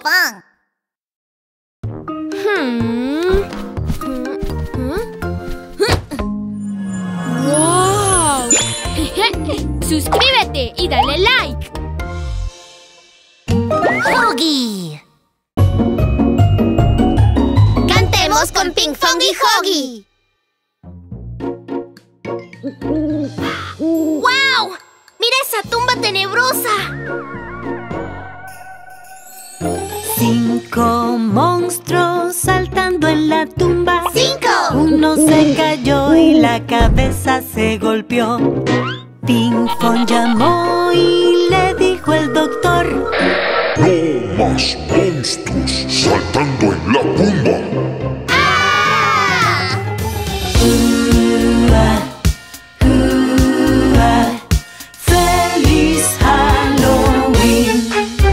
Pan. ¡Wow! Suscríbete y dale like. Huggy. Cantemos con Ping Fong y Huggy. ¡Wow! ¡Mira esa tumba tenebrosa! 5 monstruos saltando en la tumba. 5. Uno se cayó y la cabeza se golpeó. Ping Fong llamó y le dijo el doctor: No más monstruos saltando en la tumba. ¡Ah! ¡Feliz Halloween!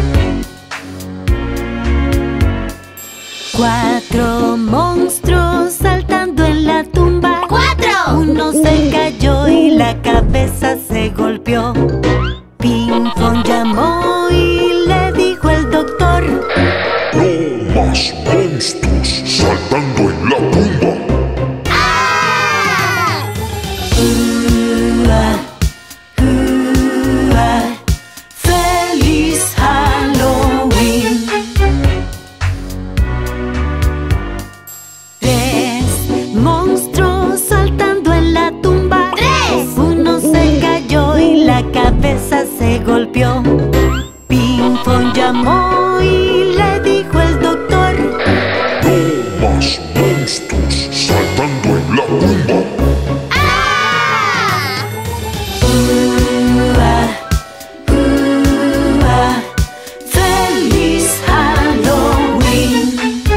4 monstruos saltando en la tumba. 4. Uno se cayó y la cabeza se golpeó. Ping Fong llamó y le dijo el doctor: No más monstruos saltando en la tumba. ¡Ah! ¡Feliz Halloween! 3 monstruos saltando en la tumba. 3. Uno se cayó y la cabeza se golpeó. Ping Fong llamó y le dijo el doctor: No más monstruos saltando en la tumba. ¡Ah! ¡Feliz Halloween!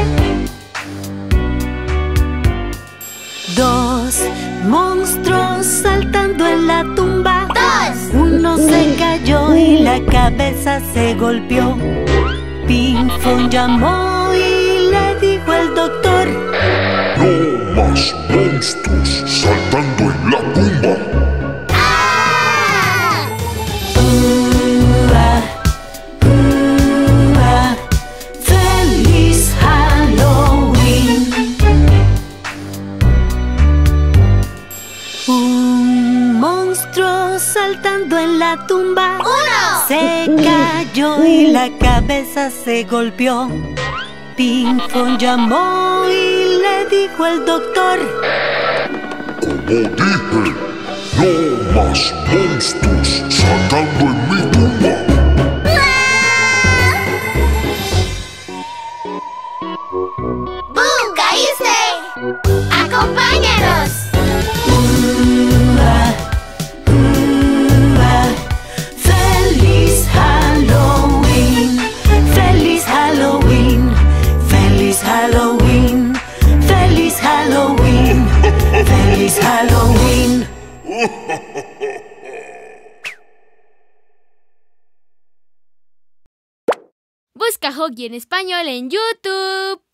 2 monstruos saltando en la tumba. 2. Uno se cayó y la cabeza se golpeó. Ping Fong llamó y le dijo el doctor: No más monstruos saltando en la tumba. ¡Ah! ¡Feliz Halloween! Un monstruo saltando en la tumba. 1. Se cayó y la cabeza se golpeó. Ping Fong llamó y le dijo el doctor: Como dije, no más monstruos saltando en mi tumba. ¡Boo! ¡Caíste! ¡Acompáñanos! ¡Feliz Halloween! ¡Feliz Halloween! ¡Feliz Halloween! ¡Feliz Halloween! ¡Feliz Halloween! Busca Huggy en español en YouTube.